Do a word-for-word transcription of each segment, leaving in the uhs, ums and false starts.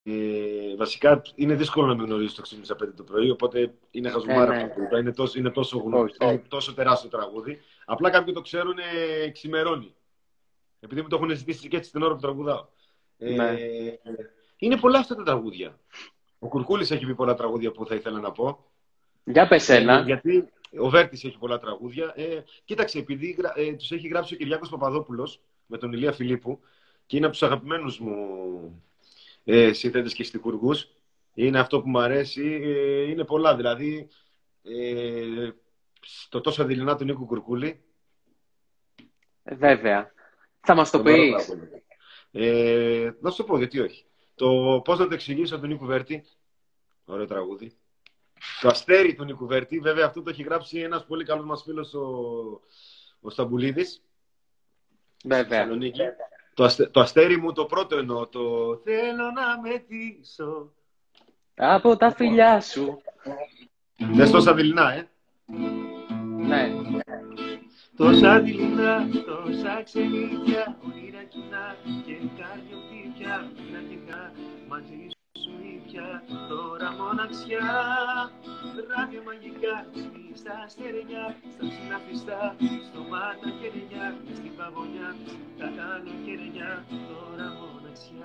Ε, βασικά είναι δύσκολο να μην γνωρίζει το ξύπνησα πέντε το πρωί, οπότε είναι Ε, χαζουμάρα ναι. αυτό. Είναι τόσο, είναι τόσο, γνω... Όχι. είναι τόσο τεράστιο τραγούδι. Απλά κάποιοι το ξέρουν ε, ξημερώνει. Επειδή μου το έχουν ζητήσει και έτσι την ώρα που τραγουδάω. Ναι. Ε, είναι πολλά αυτά τα τραγούδια. Ο Κουρκούλης έχει πει πολλά τραγούδια που θα ήθελα να πω. Για πες Ε, ένα. γιατί ο Βέρτης έχει πολλά τραγούδια. Ε, κοίταξε, επειδή ε, τους έχει γράψει ο Κυριάκος Παπαδόπουλος με τον Ηλία Φιλίππου και είναι από τους αγαπημένους μου ε, συνθέτες και στιχουργούς. Είναι αυτό που μου αρέσει. Ε, είναι πολλά. Δηλαδή, ε, το τόσο δειλινά του Νίκου Κουρκούλη. Βέβαια. Θα μας το Τον ωραίο πεις? τραγούδι. Ε, να σου το πω, γιατί όχι. Το πώς να το εξηγήσω του Νίκου Βέρτη. Ωραίο τραγούδι. Το Αστέρι του Νίκου Βέρτη. Βέβαια, αυτό το έχει γράψει ένας πολύ καλός μας φίλος, ο, ο Σταμπουλίδης. Στη Βέβαια. Θεσσαλονίκη. Το, αστε, το Αστέρι μου το πρώτο εννοώ. Το θέλω να μετήσω. Από τα φιλιά σου. Δες τόσα δειλινά, ε. Ναι. Τόσα δειλινά, τόσα ξενίδια, όνειρα κοινά και καρδιοπτήρια, δυνατικά μαζί σου ίδια, τώρα μοναξιά, ράδια μαγικά, στα αστερενιά, στα συναφιστά, στο μάτα χερενιά, στην παγωνιά, τα καλοκαιρενιά, τώρα μοναξιά.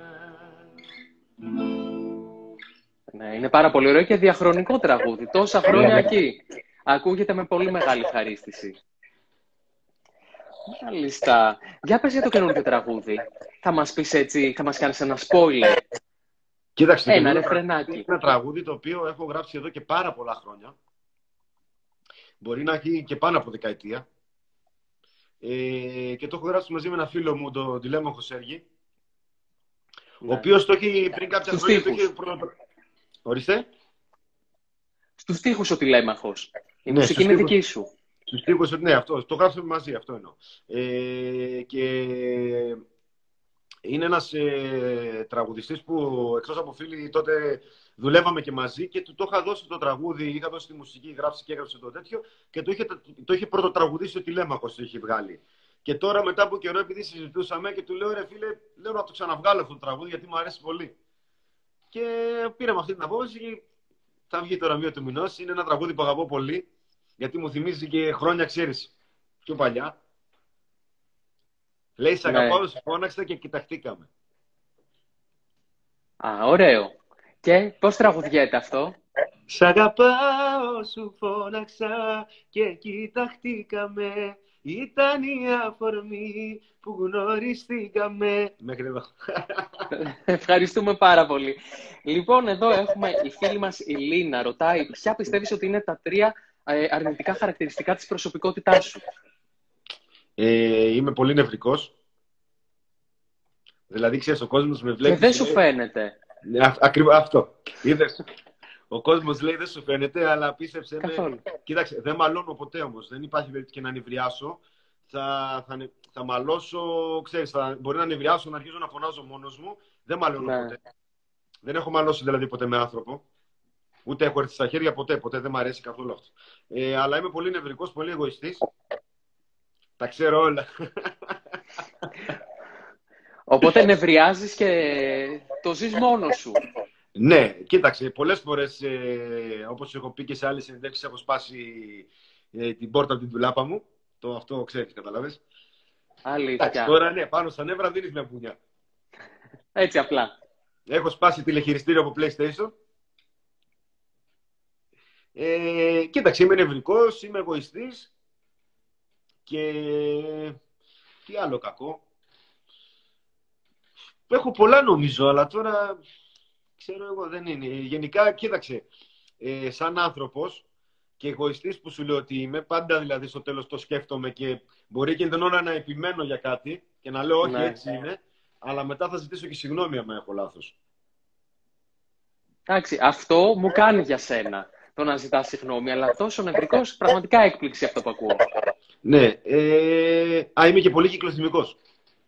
Ναι, είναι πάρα πολύ ωραίο και διαχρονικό τραγούδι. Τόσα χρόνια εκεί. Ακούγεται με πολύ μεγάλη χαρίστηση. Μάλιστα. Για πες για το καινούργιο τραγούδι. Θα μας πεις έτσι, θα μας κάνεις ένα spoiler. Κοίταξε, Ένα είναι ρεφρενάκι. ένα τραγούδι το οποίο έχω γράψει εδώ και πάρα πολλά χρόνια. Μπορεί να έχει και πάνω από δεκαετία. Ε, και το έχω γράψει μαζί με ένα φίλο μου, τον Τηλέμαχο Σέργη, Ναι. ο οποίος το έχει πριν κάποια Στους χρόνια. Το στίχους. έχει προ... Ορίστε. Στους στίχους ο Τηλέμαχος. Η Ναι, μουσική στους είναι στίχους. δική σου. Στους τοίχους, ναι, αυτό. Το γράψαμε μαζί, αυτό εννοώ. Ε, και είναι ένας ε, τραγουδιστής που εκτός από φίλοι τότε δουλεύαμε και μαζί και του το είχα δώσει το τραγούδι, είχα δώσει τη μουσική, γράψει και έγραψε το τέτοιο και το είχε, το είχε πρώτο τραγουδίσει ο Τηλέμαχος, το είχε βγάλει. Και τώρα μετά από καιρό, επειδή συζητούσαμε και του λέω, ρε φίλε, λέω να το ξαναβγάλω αυτό το τραγούδι γιατί μου αρέσει πολύ. Και πήραμε αυτή την απόφαση και θα βγει τώρα μία του μηνός. Είναι ένα τραγούδι που αγαπώ πολύ. Γιατί μου θυμίζει και χρόνια, ξέρεις, πιο παλιά. Λέει, σ' αγαπάω, Ναι. σου φώναξα και κοιταχτήκαμε. Α, ωραίο. Και πώς τραγουδιέται αυτό? Σ' αγαπάω, σου φώναξα και κοιταχτήκαμε. Ήταν η αφορμή που γνωριστήκαμε. Μέχρι εδώ. Ευχαριστούμε πάρα πολύ. Λοιπόν, εδώ έχουμε η φίλη μας η Λίνα. Ρωτάει, ποια πιστεύεις ότι είναι τα τρία ε, αρνητικά χαρακτηριστικά της προσωπικότητάς σου? Ε, είμαι πολύ νευρικός. Δηλαδή, ξέρεις, ο κόσμος με βλέπει. Και δεν σου φαίνεται. Ακριβώς αυτό. Είδες. Ο κόσμος λέει δεν σου φαίνεται, αλλά πίστεψε με. Καθόλου. Κοίταξε, δεν μαλώνω ποτέ όμως. Δεν υπάρχει περίπτωση και να νευριάσω. Θα, θα, θα μαλώσω, ξέρεις, θα, μπορεί να νευριάσω, να αρχίζω να φωνάζω μόνος μου. Δεν μαλώνω Ναι. ποτέ. Δεν έχω μαλώσει δηλαδή ποτέ με άνθρωπο. Ούτε έχω έρθει στα χέρια ποτέ. Ποτέ δεν μου αρέσει καθόλου αυτό. Ε, αλλά είμαι πολύ νευρικός, πολύ εγωιστής. Τα ξέρω όλα. Οπότε νευριάζεις και το ζεις μόνος σου. Ναι, κοίταξε, πολλές φορές, ε, όπως έχω πει και σε άλλες συνεντεύξεις, έχω σπάσει ε, την πόρτα από την τουλάπα μου. Το αυτό ξέρεις, καταλάβες. Αλήθεια. Εντάξει, τώρα ναι, πάνω στα νεύρα δίνεις μια μπουνιά. Έτσι απλά. Έχω σπάσει τηλεχειριστήριο από PlayStation. Ε, κοίταξε, είμαι νευρικός, είμαι εγωιστής και τι άλλο κακό. Έχω πολλά νομίζω, αλλά τώρα ξέρω εγώ δεν είναι. Γενικά, κοίταξε, ε, σαν άνθρωπος και εγωιστής που σου λέω ότι είμαι, πάντα δηλαδή στο τέλος το σκέφτομαι και μπορεί και την ώρα να επιμένω για κάτι και να λέω όχι, Ναι. έτσι είναι, αλλά μετά θα ζητήσω και συγγνώμη αν έχω λάθος. Εντάξει, αυτό μου κάνει για σένα το να ζητάς συγγνώμη, αλλά τόσο νευρικός, πραγματικά έκπληξη αυτό που ακούω. Ναι, ε, α, είμαι και πολύ κυκλοθυμικός.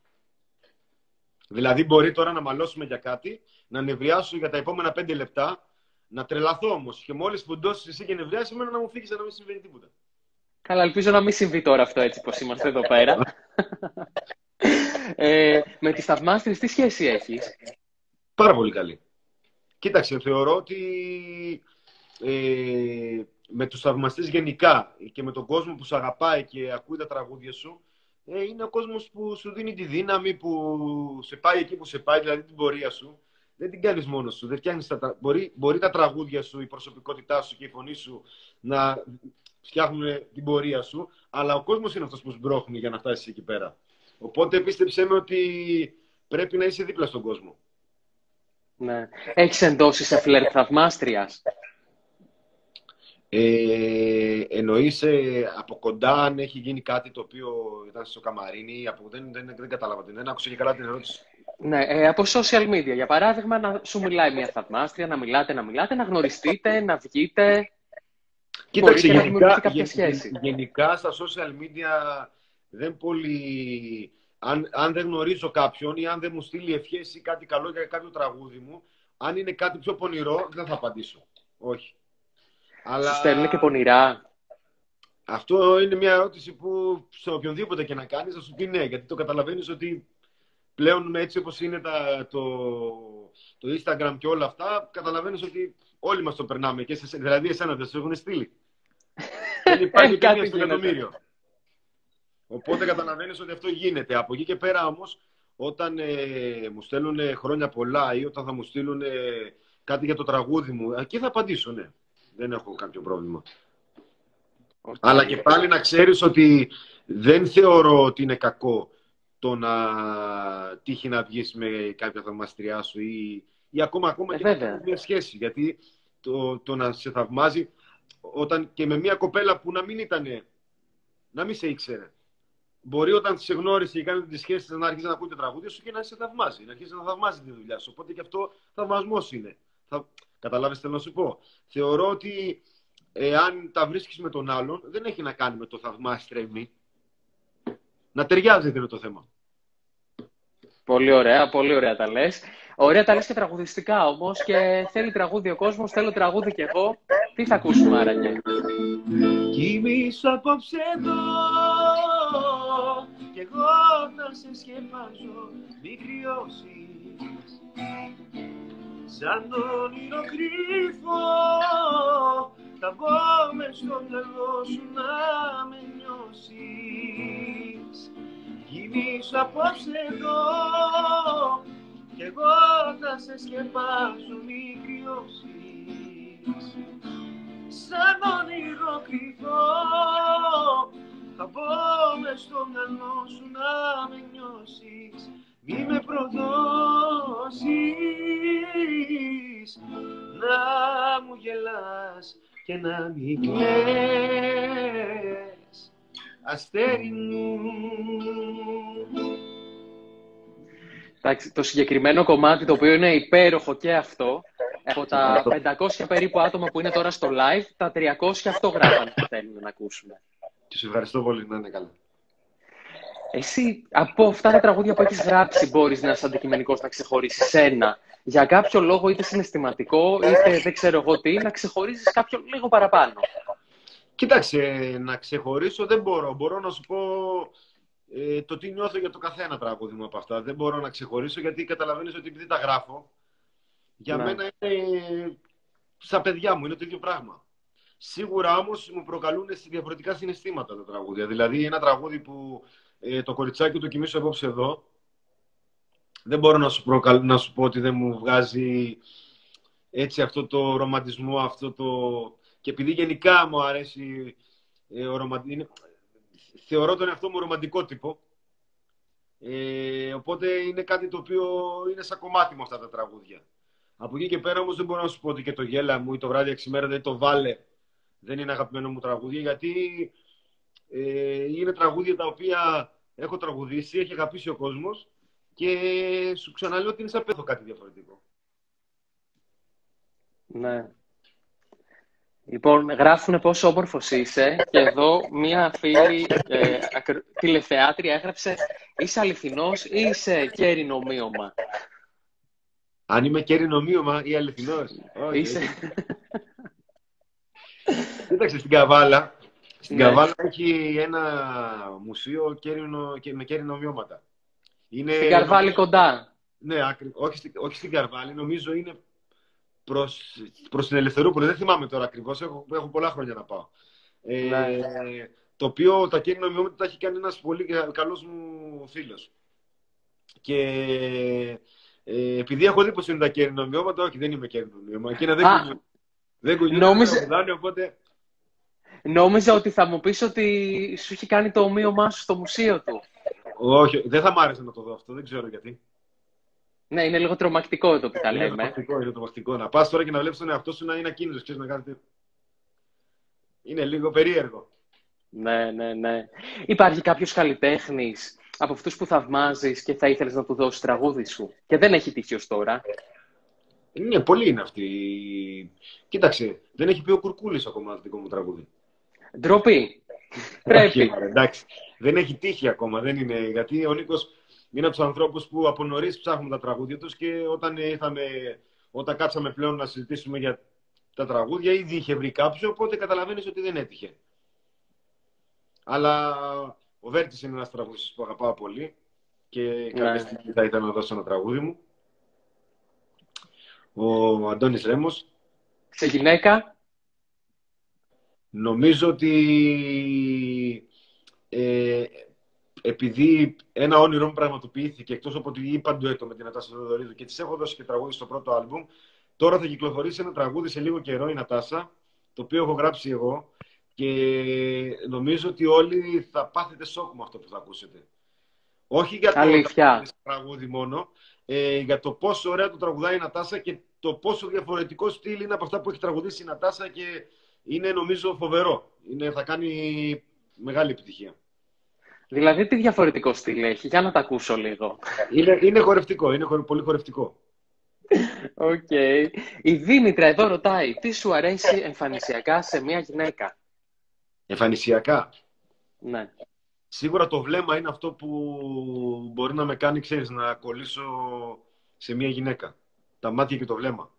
Δηλαδή μπορεί τώρα να μαλώσουμε για κάτι, να νευριάσω για τα επόμενα πέντε λεπτά, να τρελαθώ όμως και μόλις φουντώσεις εσύ και νευριάσεις, εμένα να μου φύγεις να μην συμβαίνει τίποτα. Καλά, ελπίζω να μην συμβεί τώρα αυτό έτσι πως είμαστε εδώ πέρα. ε, με τις θαυμάστρες τι σχέση έχεις? Πάρα πολύ καλή. Κοίταξε, θεωρώ ότι ε, με τους θαυμαστές γενικά και με τον κόσμο που σε αγαπάει και ακούει τα τραγούδια σου, ε, είναι ο κόσμος που σου δίνει τη δύναμη, που σε πάει εκεί που σε πάει, δηλαδή την πορεία σου. Δεν την κάνεις μόνος σου. Δεν φτιάχνεις τα, μπορεί, μπορεί τα τραγούδια σου, η προσωπικότητά σου και η φωνή σου να φτιάχνουν την πορεία σου, αλλά ο κόσμος είναι αυτός που σμπρώχνει για να φτάσεις εκεί πέρα. Οπότε πίστεψέ με ότι πρέπει να είσαι δίπλα στον κόσμο. Ναι. Έχεις εντώσει σε φλερτ θαυμάστριας? Ε, εννοείς ε, από κοντά αν έχει γίνει κάτι το οποίο ήταν στο καμαρίνι, από, δεν, δεν, δεν κατάλαβα, δεν άκουσα και καλά την ερώτηση. Ναι, ε, από social media, για παράδειγμα, να σου μιλάει μια θαυμάστρια, να μιλάτε, να μιλάτε, να γνωριστείτε, να βγείτε. Κοίταξε, γενικά, γενικά, κάποια σχέση. γενικά στα social media δεν πολύ... Αν, αν δεν γνωρίζω κάποιον ή αν δεν μου στείλει ευχές ή κάτι καλό για κάποιο τραγούδι μου, αν είναι κάτι πιο πονηρό, δεν θα απαντήσω. Όχι. Αλλά... Σου στέλνουν και πονηρά. Αυτό είναι μια ερώτηση που σε οποιονδήποτε και να κάνεις θα σου πει ναι, γιατί το καταλαβαίνεις ότι πλέον έτσι όπως είναι τα, το, το Instagram και όλα αυτά, καταλαβαίνεις ότι όλοι μας το περνάμε. Και σε, δηλαδή εσένα δεν σου έχουν στείλει. Δεν υπάρχει ούτε μία στο εκατομμύριο. Οπότε καταλαβαίνεις ότι αυτό γίνεται. Από εκεί και πέρα όμως, όταν ε, μου στέλνουν χρόνια πολλά ή όταν θα μου στείλουν ε, κάτι για το τραγούδι μου, εκεί θα απαντήσω, ναι. Δεν έχω κάποιο πρόβλημα. Okay. Αλλά και πάλι να ξέρεις ότι δεν θεωρώ ότι είναι κακό το να τύχει να βγεις με κάποια θαυμαστριά σου ή, ή ακόμα, ακόμα ε, και με μια σχέση. Γιατί το, το να σε θαυμάζει όταν και με μια κοπέλα που να μην ήτανε, να μην σε ήξερε. Μπορεί όταν σε γνώρισε ή κάνετε τη σχέση να αρχίσει να ακούει τα τραγούδια σου και να σε θαυμάζει, να αρχίσει να θαυμάζει τη δουλειά σου. Οπότε και αυτό θαυμασμός είναι. Θα... Καταλάβεις, θέλω να σου πω. Θεωρώ ότι εάν τα βρίσκεις με τον άλλον, δεν έχει να κάνει με το θαυμάστρια ή μη. Να ταιριάζεται είναι το θέμα. Πολύ ωραία, πολύ ωραία τα λες. Ωραία τα λες και τραγουδιστικά όμως και θέλει τραγούδι ο κόσμος, θέλω τραγούδι κι εγώ. Τι θα ακούσουμε άραγε? Κοιμήσω απόψε εδώ κι εγώ θα σε σκεπάζω μη κρυώσεις. Σαν όνειρο κρύφω θα μπω μες στο μυαλό σου να με νιώσεις. Κοιμήσω απόψε εδώ κι εγώ θα σε σκεπάζω μη κρυώσεις. Σαν όνειρο κρυφό θα μπω μες στο μυαλό σου να με νιώσεις. Μη με προδώσεις να μου γελάς και να μην κλαις, αστέρι μου. Εντάξει, το συγκεκριμένο κομμάτι, το οποίο είναι υπέροχο και αυτό, από τα πεντακόσια περίπου άτομα που είναι τώρα στο live, τα τριακόσια αυτό γράφανε που θέλουν να ακούσουμε. Και σε ευχαριστώ πολύ, να είναι καλά. Εσύ, από αυτά τα τραγούδια που έχεις γράψει, μπορείς να είσαι αντικειμενικός, να ξεχωρίσεις ένα, για κάποιο λόγο, είτε συναισθηματικό, είτε δεν ξέρω εγώ τι, να ξεχωρίσεις κάποιο λίγο παραπάνω? Κοίταξε, να ξεχωρίσω δεν μπορώ. Μπορώ να σου πω ε, το τι νιώθω για το καθένα τραγούδι μου από αυτά. Δεν μπορώ να ξεχωρίσω γιατί καταλαβαίνεις ότι επειδή τα γράφω, για ναι. μένα είναι σαν παιδιά μου, είναι το ίδιο πράγμα. Σίγουρα όμως μου προκαλούν διαφορετικά συναισθήματα τα τραγούδια. Δηλαδή ένα τραγούδι που ε, το κοριτσάκι του κοιμήσω απόψε εδώ, δεν μπορώ να σου, προκαλ... να σου πω ότι δεν μου βγάζει έτσι αυτό το ρομαντισμό, αυτό το... Και επειδή γενικά μου αρέσει ε, ο ρομαντισμό, θεωρώ τον εαυτό μου ρομαντικό τύπο. Ε, οπότε είναι κάτι το οποίο είναι σαν κομμάτι μου αυτά τα τραγούδια. Από εκεί και πέρα όμως δεν μπορώ να σου πω ότι και το γέλα μου ή το βράδυ εξημέρα ή το βάλε δεν είναι αγαπημένο μου τραγούδια, γιατί ε, είναι τραγούδια τα οποία έχω τραγουδήσει, έχει αγαπήσει ο κόσμος και σου ξαναλέω ότι είναι σαν πέθω κάτι διαφορετικό. Ναι. Λοιπόν, γράφουνε πόσο όμορφος είσαι και εδώ μία φίλη ε, τηλεθεάτρια έγραψε «Είσαι αληθινός ή είσαι κέρινο ομοίωμα?» Αν είμαι κέρινο ομοίωμα ή αληθινός? Είσαι... Κοίταξε, στην Καβάλα, στην ναι. Καβάλα έχει ένα μουσείο κέρινο, με κέρινο ομοιώματα. Είναι... Στην Καρβάλη κοντά. Ναι, άκρη, όχι, στη, όχι στην Καρβάλη, νομίζω είναι προς, προς την Ελευθερούπολη. Δεν θυμάμαι τώρα ακριβώς, έχω, έχω πολλά χρόνια να πάω. Ναι. Ε, το οποίο τα κέρδη νομιμότητα τα έχει κάνει ένας πολύ καλός μου φίλος. Και ε, επειδή έχω δει πως είναι τα κέρδη νομιμότητα, όχι, δεν είμαι κέρδη νομιμότητα. Εκείνα δεν κουνιούνται. Δεν κουνιούνται, νόμιζε... δεν τραγουδάνε, οπότε... Νόμιζα ότι θα μου πεις ότι σου έχει κάνει το ομοίωμά σου στο μουσείο του. Όχι, δεν θα μ' άρεσε να το δω αυτό, δεν ξέρω γιατί. Ναι, είναι λίγο τρομακτικό εδώ που τα Είναι λέμε. τρομακτικό, είναι τρομακτικό. Να πας τώρα και να βλέπεις τον εαυτό σου να είναι ακίνητος, ξέρεις, να κάνετε... Είναι λίγο περίεργο. Ναι, ναι, ναι. Υπάρχει κάποιος καλλιτέχνης από αυτούς που θαυμάζεις και θα ήθελες να του δώσεις τραγούδι σου και δεν έχει τύχει ως τώρα? Ναι, πολλοί είναι αυτοί. Κοίταξε, δεν έχει πει ο Κουρκούλης ακόμα το δικό μου τραγούδι. Ντροπή. Πρέπει. Όχι, εντάξει. Δεν έχει τύχει ακόμα, δεν είναι. Γιατί ο Νίκος είναι από τους ανθρώπους που από νωρίς ψάχνουν τα τραγούδια τους και όταν, ήρθαμε, όταν κάτσαμε πλέον να συζητήσουμε για τα τραγούδια, ήδη είχε βρει κάποιο, οπότε καταλαβαίνεις ότι δεν έτυχε. Αλλά ο Βέρτης είναι ένας τραγουδιστής που αγαπάω πολύ και κάποια Ναι. στιγμή θα ήθελα να δώσω ένα τραγούδι μου. Ο Αντώνης Ρέμος. Σε γυναίκα. Νομίζω ότι ε, επειδή ένα όνειρό μου πραγματοποιήθηκε, εκτός από ότι είπα ντουέτο με την Νατάσα Θεοδωρίδου και της έχω δώσει και τραγούδι στο πρώτο άλμπουμ, τώρα θα κυκλοφορήσει ένα τραγούδι σε λίγο καιρό η Νατάσα, το οποίο έχω γράψει εγώ και νομίζω ότι όλοι θα πάθετε σοκ με αυτό που θα ακούσετε. Όχι για το Αλήθεια. τραγούδι μόνο, ε, για το πόσο ωραία το τραγουδάει η Νατάσα και το πόσο διαφορετικό στυλ είναι από αυτά που έχει τραγουδήσει η Νατάσα και είναι νομίζω φοβερό. Είναι, θα κάνει μεγάλη επιτυχία. Δηλαδή τι διαφορετικό στυλ έχει, για να τα ακούσω λίγο. Είναι, είναι χορευτικό, είναι χορε, πολύ χορευτικό. Οκ. Okay. Η Δήμητρα εδώ ρωτάει, τι σου αρέσει εμφανισιακά σε μια γυναίκα? Εμφανισιακά. Ναι. Σίγουρα το βλέμμα είναι αυτό που μπορεί να με κάνει, ξέρεις, να κολλήσω σε μια γυναίκα. Τα μάτια και το βλέμμα.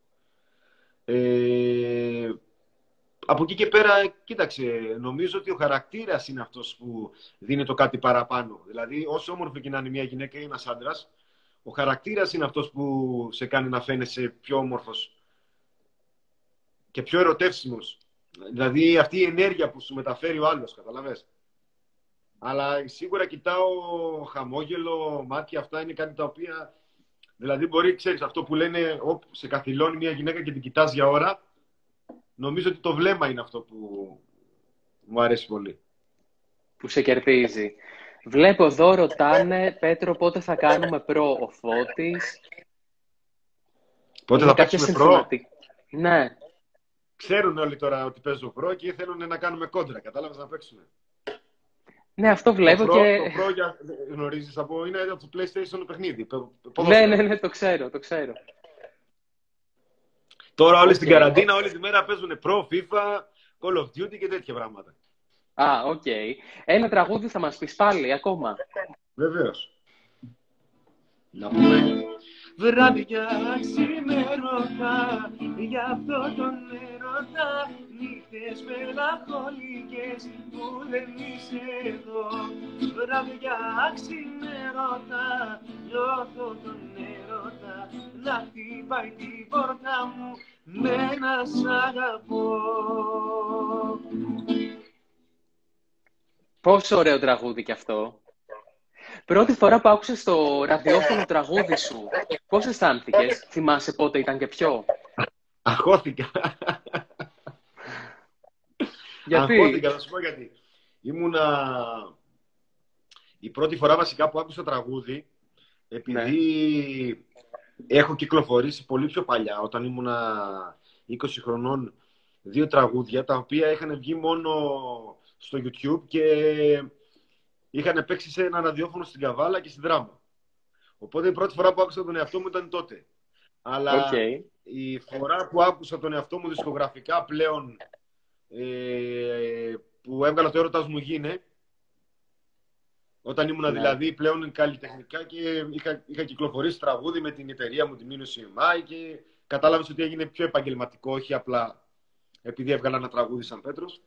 Ε, από εκεί και πέρα, κοίταξε, νομίζω ότι ο χαρακτήρας είναι αυτός που δίνει το κάτι παραπάνω. Δηλαδή, όσο όμορφη και να είναι μια γυναίκα ή ένας άντρας, ο χαρακτήρας είναι αυτός που σε κάνει να φαίνεσαι πιο όμορφος και πιο ερωτεύσιμος. Δηλαδή, αυτή η ενέργεια που σου μεταφέρει ο άλλος, καταλαβες. Αλλά σίγουρα κοιτάω χαμόγελο, μάτια, αυτά είναι κάτι τα οποία... Δηλαδή, μπορεί, ξέρεις, αυτό που λένε, όπου σε καθυλώνει μια γυναίκα και την κοιτάς για ώρα, νομίζω ότι το βλέμμα είναι αυτό που μου αρέσει πολύ. Που σε κερδίζει. Βλέπω εδώ, ρωτάνε, Πέτρο, πότε θα κάνουμε προ ο Φώτης. Πότε θα παίξουμε προ? Ναι. Ξέρουν όλοι τώρα ότι παίζω προ και θέλουν να κάνουμε κόντρα. Κατάλαβες, να παίξουμε. Ναι, αυτό βλέπω το προ, και... Το προ, για, γνωρίζεις, από, είναι από το PlayStation παιχνίδι. Ναι, ναι, ναι, το ξέρω, το ξέρω. Τώρα όλοι okay. στην καραντίνα, όλη τη μέρα παίζουν προ, FIFA, Call of Duty και τέτοια πράγματα. Α, οκ. Okay. Ένα τραγούδι θα μας πεις πάλι ακόμα. Βεβαίως. Να πούμε... Βράδια ξημερώτα, γι' αυτό τον έρωτα, νύχτες μελαγχολικές που δεν είσαι εδώ. Βράδια ξημερώτα, νιώθω τον έρωτα, να χτυπάει την πόρτα μου με να σ' αγαπώ. Πόσο ωραίο τραγούδι κι αυτό. Πρώτη φορά που άκουσες το ραδιόφωνο τραγούδι σου, πώς αισθάνθηκες? Θυμάσαι πότε ήταν και ποιο? Αγχώθηκα. Γιατί? Αγχώθηκα, θα σου πω γιατί. Ήμουνα... Η πρώτη φορά βασικά που άκουσα τραγούδι, επειδή ναι. έχω κυκλοφορήσει πολύ πιο παλιά, όταν ήμουνα είκοσι χρονών, δύο τραγούδια, τα οποία είχαν βγει μόνο στο YouTube και... είχαν παίξει σε ένα ραδιόφωνο στην Καβάλα και στην Δράμα. Οπότε η πρώτη φορά που άκουσα τον εαυτό μου ήταν τότε. Αλλά okay. η φορά που άκουσα τον εαυτό μου δισκογραφικά πλέον, ε, που έβγαλα το έρωτας μου γίνε, όταν ήμουν yeah. δηλαδή πλέον καλλιτεχνικά και είχα, είχα κυκλοφορήσει τραγούδι με την εταιρεία μου, τη Minus σι εμ άι, και κατάλαβες ότι έγινε πιο επαγγελματικό, όχι απλά επειδή έβγαλα ένα τραγούδι σαν Πέτρος.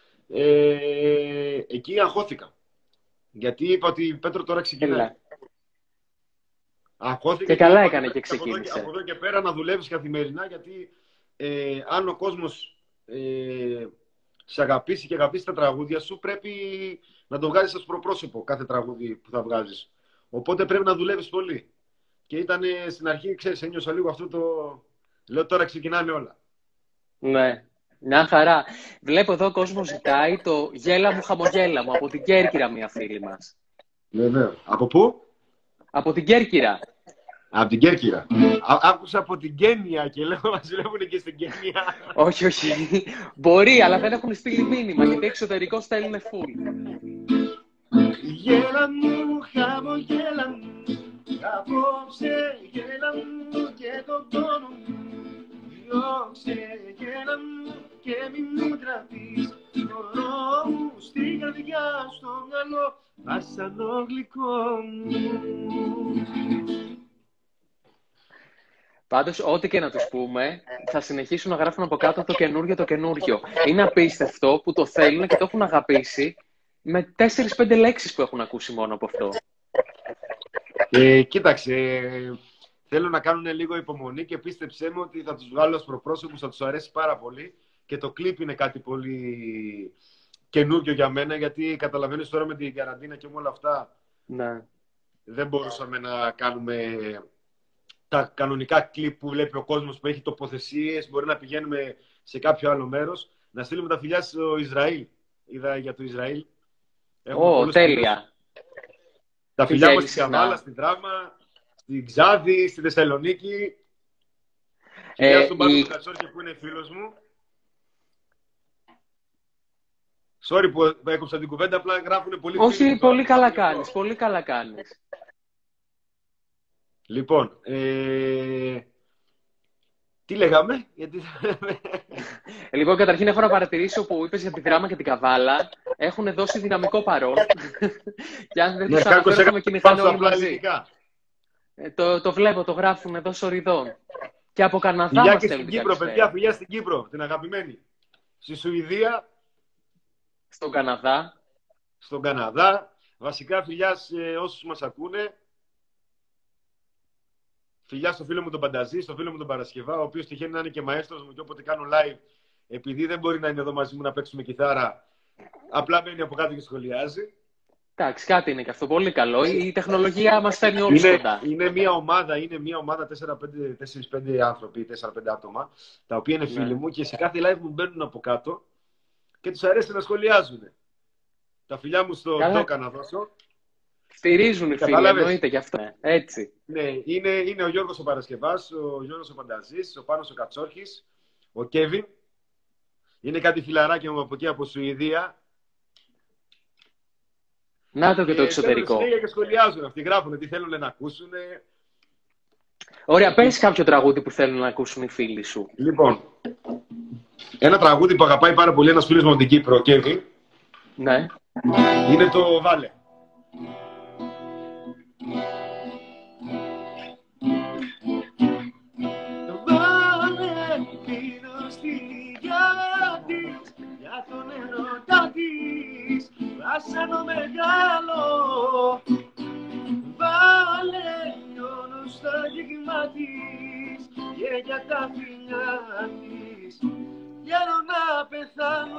Ε, εκεί αγχώθηκα. Γιατί είπα ότι Πέτρο τώρα ξεκινάει. Αγχώθηκε Και καλά και έκανε και από εδώ, ξεκίνησε. από εδώ και πέρα να δουλεύεις καθημερινά, γιατί ε, αν ο κόσμος ε, σε αγαπήσει και αγαπήσει τα τραγούδια σου, πρέπει να το βγάζεις ως προπρόσωπο κάθε τραγούδι που θα βγάζεις. Οπότε πρέπει να δουλεύεις πολύ. Και ήταν στην αρχή, ξέρεις, ένιωσα λίγο αυτό το... Λέω τώρα ξεκινάνε όλα. Ναι, μια χαρά. Βλέπω εδώ ο κόσμος ζητάει το «Γέλα μου, χαμογέλα μου» από την Κέρκυρα, μια φίλη μας. Βέβαια. Από πού? Από την Κέρκυρα. Από την Κέρκυρα. Α, άκουσα από την Κένια και λέω μας δουλεύουν και στην Κένια. Όχι, όχι. Μπορεί, αλλά δεν έχουν στείλει μήνυμα, γιατί εξωτερικό στέλνουν full. Γέλα μου, χαμογέλα μου, απόψε γέλα μου και τον πόνο μου. Διώξε γέλα μου και μη μου τραβείς μωρό μου στην καρδιά, στο μυαλό, βάσανο γλυκό μου. Πάντως, ό,τι και να τους πούμε, θα συνεχίσουν να γράφουν από κάτω το καινούριο, το καινούριο. Είναι απίστευτο που το θέλουν και το έχουν αγαπήσει με τέσσερις πέντε λέξεις που έχουν ακούσει μόνο από αυτό. Ε, κοίταξε, θέλω να κάνουν λίγο υπομονή και πίστεψέ μου ότι θα τους βγάλω ως προπρόσωπους, θα τους αρέσει πάρα πολύ και το κλιπ είναι κάτι πολύ καινούριο για μένα, γιατί καταλαβαίνεις τώρα με την καραντίνα και με όλα αυτά Ναι. δεν μπορούσαμε να κάνουμε τα κανονικά κλιπ που βλέπει ο κόσμος, που έχει τοποθεσίες, μπορεί να πηγαίνουμε σε κάποιο άλλο μέρος, να στείλουμε τα φιλιά στο Ισραήλ. Είδα για το Ισραήλ. Ω, oh, τέλεια. Φίλους. Τα φιλιά μας στην Καβάλα, στην Δράμα, στην Ξάδη, στη Θεσσαλονίκη. Ε, φιλιά στον Πάνο η... Κατσόρκη που είναι φίλος μου. Sorry που έκοψα την κουβέντα, απλά γράφουν πολύ. Όχι, πολύ καλά κάνεις, πολύ καλά κάνεις. Λοιπόν, ε... τι λέγαμε, γιατί... Λοιπόν, καταρχήν έχω να παρατηρήσω που είπες για τη Δράμα και την Καβάλα. Έχουν δώσει δυναμικό παρόν. Και αν δεν τους αναφέρουμε, κυνηγάνε όλοι μαζί. Ε, το, το βλέπω, το γράφουν εδώ σοριδών. Και από Καναδά φιλιά μας και στην Κύπρο, παιδιά, φιλιά στην Κύπρο, την αγαπημένη. Στη Σουηδία. Στον Καναδά. Στον Καναδά. Βασικά φιλιά σε όσους μας ακούνε. Φιλιά στο φίλο μου τον Πανταζή, στο φίλο μου τον Παρασκευά, ο οποίος τυχαίνει να είναι και μαέστρος μου και όποτε κάνω live, επειδή δεν μπορεί να είναι εδώ μαζί μου να παίξουμε κιθάρα, απλά μένει από κάτω και σχολιάζει. Εντάξει, κάτι είναι και αυτό πολύ καλό. Η τεχνολογία μας φέρνει όλους κοντά. Είναι μια ομάδα, είναι μια ομάδα τέσσερα πέντε άνθρωποι, τέσσερα πέντε άτομα, τα οποία είναι φίλοι ναι. μου και σε κάθε live μου μπαίνουν από κάτω και τους αρέσει να σχολιάζουν. Τα φιλιά μου στο Ντόκα να δώσω. Στηρίζουν οι φίλοι, εννοείται γι' αυτό. Έτσι. Ναι, είναι, είναι ο Γιώργος ο Παρασκευάς, ο Γιώργος ο Πανταζής, ο Πάνος ο Κατσόρχης, ο Κέβιν. Είναι κάτι φιλαράκια μου από εκεί, από Σουηδία. Να το και το εξωτερικό. Και, και σχολιάζουν αυτοί, γράφουν τι θέλουν να ακούσουν. Ωραία, πες κάποιο τραγούδι που θέλουν να ακούσουν οι φίλοι σου. Λοιπόν, ένα τραγούδι που αγαπάει πάρα πολύ ένας φίλος μου από την Κύπρο, ο Κέβιν. Ναι. Είναι το Βάλε. Για τον ερωτά της, βάσανο μεγάλο. Βάλε λιώνω στο γίγμα της και για τα φιλιά της θέλω να πεθάνω.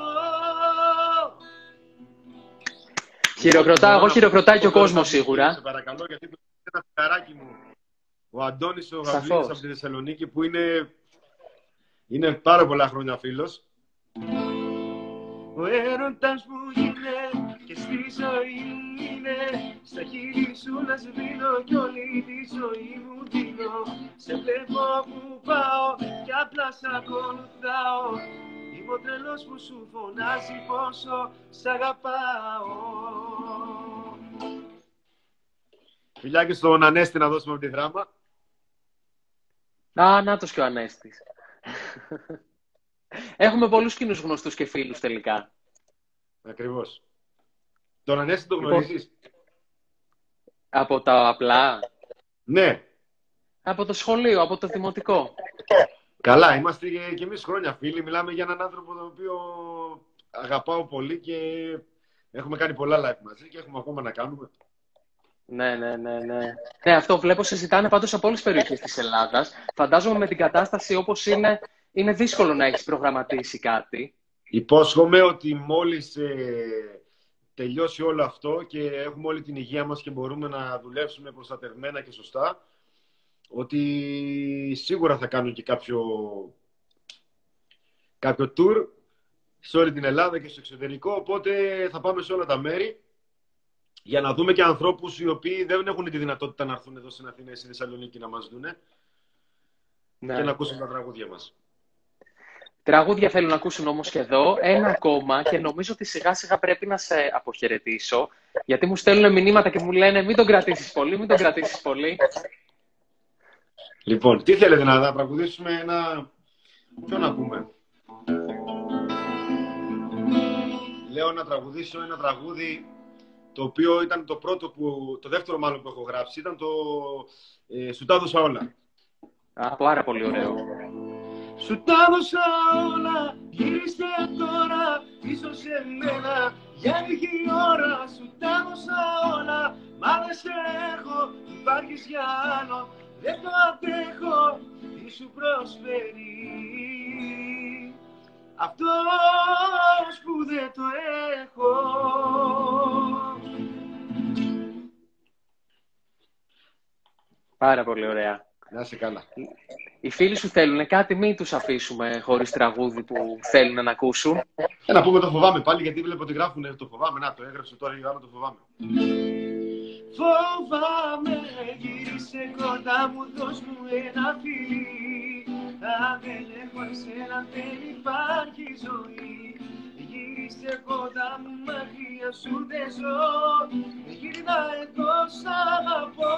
Χειροκροτά, εγώ χειροκροτάει και ο κόσμος σίγουρα. Σε παρακαλώ, γιατί το ένα φιλαράκι μου, ο Αντώνης ο Γαβλίδης από τη Θεσσαλονίκη, που είναι, είναι πάρα πολλά χρόνια φίλος. Ο έρωτας που είναι και στη ζωή μου είναι, στα χείλη σου να σβήνω κι όλη τη ζωή μου δίνω. Σε βλέπω που πάω κι απλά σ' ακολουθάω. Είμαι ο τρελός που σου φωνάζει πόσο σ' αγαπάω. Φιλιά και στον Ανέστη να δώσουμε από τη Δράμα. Α, νάτος και ο Ανέστης. Έχουμε πολλούς κοινούς γνωστούς και φίλους τελικά. Ακριβώς. Τον Ανέστη τον γνωρίζεις? Από τα απλά. Ναι. Από το σχολείο, από το δημοτικό. Καλά, είμαστε και εμείς χρόνια φίλοι. Μιλάμε για έναν άνθρωπο τον οποίο αγαπάω πολύ και έχουμε κάνει πολλά live μαζί και έχουμε ακόμα να κάνουμε. Ναι, ναι, ναι, ναι. Ναι, αυτό βλέπω συζητάνε πάντως από όλες τις περιοχές της Ελλάδας. Φαντάζομαι με την κατάσταση όπως είναι, είναι δύσκολο να έχεις προγραμματίσει κάτι. Υπόσχομαι ότι μόλις ε, τελειώσει όλο αυτό και έχουμε όλη την υγεία μας και μπορούμε να δουλέψουμε προστατευμένα και σωστά, ότι σίγουρα θα κάνω και κάποιο, κάποιο tour σε όλη την Ελλάδα και στο εξωτερικό, οπότε θα πάμε σε όλα τα μέρη για να δούμε και ανθρώπους οι οποίοι δεν έχουν τη δυνατότητα να έρθουν εδώ στην Αθήνα ή στη Θεσσαλονίκη να μας δούνε, ναι, και να ακούσουν τα τραγούδια μας. Τραγούδια θέλουν να ακούσουν όμως και εδώ. Ένα ακόμα και νομίζω ότι σιγά σιγά πρέπει να σε αποχαιρετήσω, γιατί μου στέλνουν μηνύματα και μου λένε μην τον κρατήσεις πολύ, μην τον κρατήσεις πολύ. Λοιπόν, τι θέλετε να, να τραγουδήσουμε ένα... Ποιο να πούμε? Λέω να τραγουδήσω ένα τραγούδι το οποίο ήταν το πρώτο που, το δεύτερο μάλλον που έχω γράψει, ήταν το ε, «Σου τα έδωσα όλα». Α, πάρα πολύ ωραίο. Σου τα έδωσα όλα, γύριστε τώρα πίσω σε μένα για λίγη ώρα. Σου τα έδωσα όλα, μα δεν σε έχω, υπάρχεις για άλλο. Δεν το αντέχω, τι σου προσφέρει αυτός που δεν το έχω. Πάρα πολύ ωραία. Να είσαι καλά. Οι φίλοι σου θέλουν κάτι, μην τους αφήσουμε χωρίς τραγούδι που θέλουν να ακούσουν. Ε, να πούμε το φοβάμαι πάλι, γιατί βλέπω ότι γράφουν το φοβάμαι. Να, το έγραψε τώρα η Ιωάννα, το φοβάμαι. Φοβάμαι, γύρισε κοντά μου, δώσ' μου ένα φιλί. Αν δεν έχω εσένα δεν υπάρχει ζωή. Γύρισε κοντά μου, μακριά σου δεν ζω. Γύρνα εδώ σ' αγαπώ.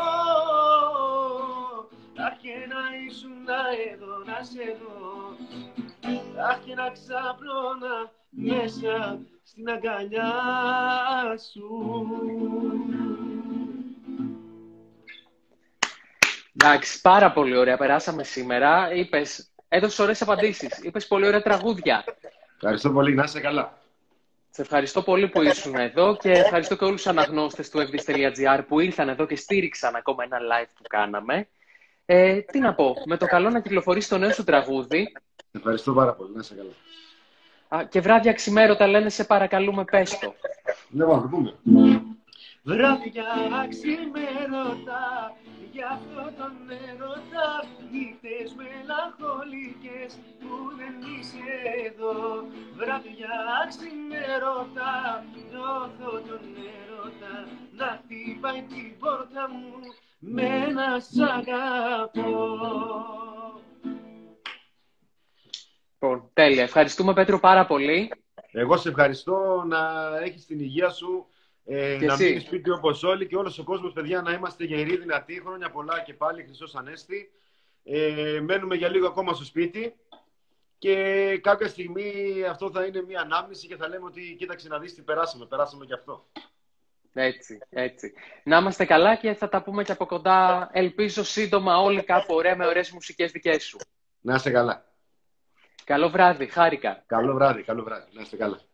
Αχ, και να ήσουν εδώ, να σε δω. Αχ, και να ξαπλώνα μέσα στην αγκαλιά σου. Εντάξει, πάρα πολύ ωραία. Περάσαμε σήμερα. Είπες, έδωσες ωραίες απαντήσεις. Είπες πολύ ωραία τραγούδια. Ευχαριστώ πολύ. Να είσαι καλά. Σε ευχαριστώ πολύ που ήσουν εδώ και ευχαριστώ και όλους τους αναγνώστες του εφ ντι τελεία τζι άρ που ήρθαν εδώ και στήριξαν ακόμα ένα live που κάναμε. Ε, τι να πω, με το καλό να κυκλοφορήσει το νέο σου τραγούδι. Ευχαριστώ πάρα πολύ. Να είσαι καλά. Α, και βράδια ξημέρωτα λένε σε παρακαλούμε πες το. Ναι, πάμε, πούμε. Βράδια ξημέρωτα, γι' αυτό τον έρωτα, νύχτες μελαγχολικές που δεν είσαι εδώ. Βράδια ξημέρωτα, νιώθω τον έρωτα να χτυπάει την πόρτα μου με ένα σ' αγαπώ. Λοιπόν, τέλεια. Ευχαριστούμε, Πέτρο, πάρα πολύ. Εγώ σε ευχαριστώ, να έχεις την υγεία σου, ε, να μείνεις σπίτι όπως όλοι και όλος ο κόσμος, παιδιά, να είμαστε γεροί, δυνατοί, χρόνια πολλά και πάλι, Χριστός Ανέστη. Ε, μένουμε για λίγο ακόμα στο σπίτι και κάποια στιγμή αυτό θα είναι μια ανάμνηση και θα λέμε ότι κοίταξε να δεις τι περάσαμε, περάσαμε και αυτό. Έτσι, έτσι. Να είμαστε καλά και θα τα πούμε και από κοντά, ελπίζω σύντομα όλοι κάπου ωραία με ωραίες μουσικές δικές σου. Να είστε καλά. Καλό βράδυ, χάρηκα. Καλό βράδυ, καλό βράδυ. Να είστε καλά.